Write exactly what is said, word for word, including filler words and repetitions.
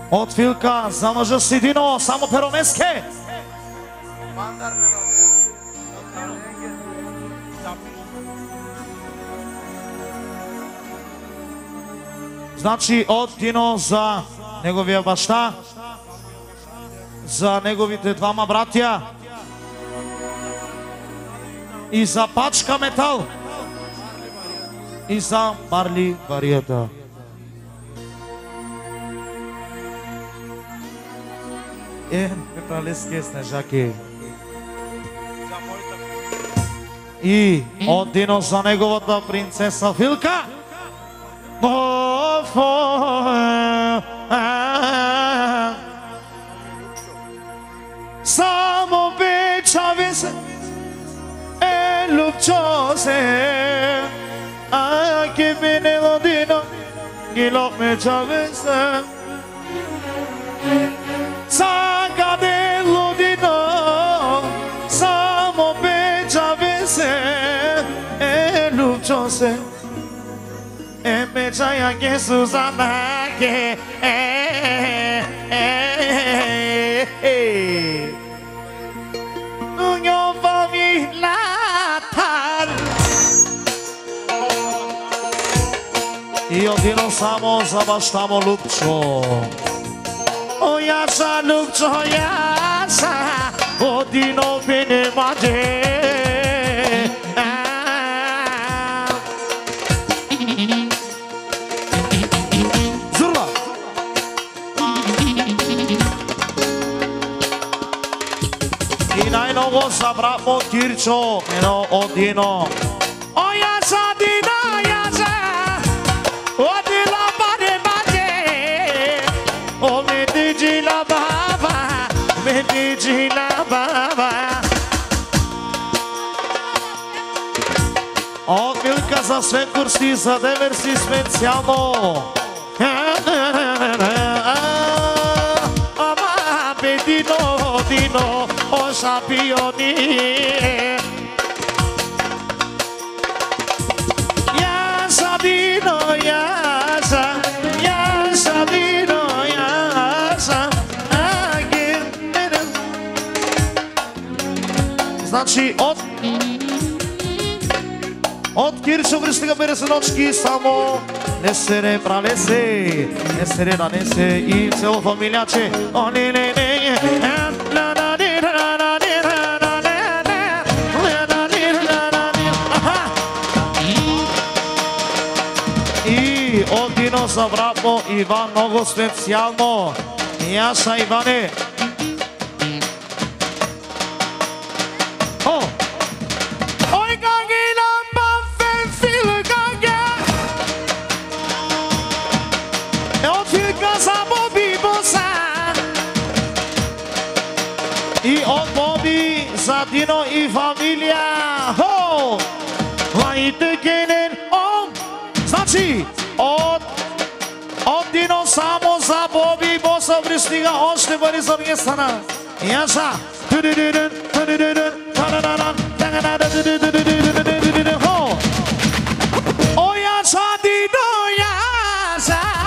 От Филка за мъжа си Дино, само Перомеске. Значи от Дино за неговия баща, за неговите двама братя и за Пачка Метал и за Марли Варията. Е, металистки снежаки. И от Дино за неговата принцеса Филка. Само бичави се е любчо се, а ке бинело Дино гило мечави се. Сагадело Дино само бичави се е любчо се. E me chaya que Susana que eh eh eh Nuño famila tal Io ti non samo zabastamo lupcho O yasa lupcho yasa O di no bene mate Najnovo zabramo Kirčo, eno odino. O ja sa dina, ja sa odila bade bade. O me diđi la baba, me diđi la baba. O Milka za sve kursi, za deversi specijalno. Ama bedino, dino. O šampioni Ja sam Dino, ja sam Ja sam Dino, ja sam Znači od Od Kirčo vrstiga bere se nočki samo Ne se ne pranese Ne se ne nanese I celo familijače Oni ne ne Na na Od Dino zabramo Ivan mnogo specijalno Jaša Ivane oh. Oj gangi nam bafen fil gange Od Filka za Bobby Bossa I od Bobby za Dino I familija Ho Lajte genen om Znači Od, od Dino samo za Bobby Bossa пристига още пари за оркестъра. Яша. О, Яша, Дидо, Яша.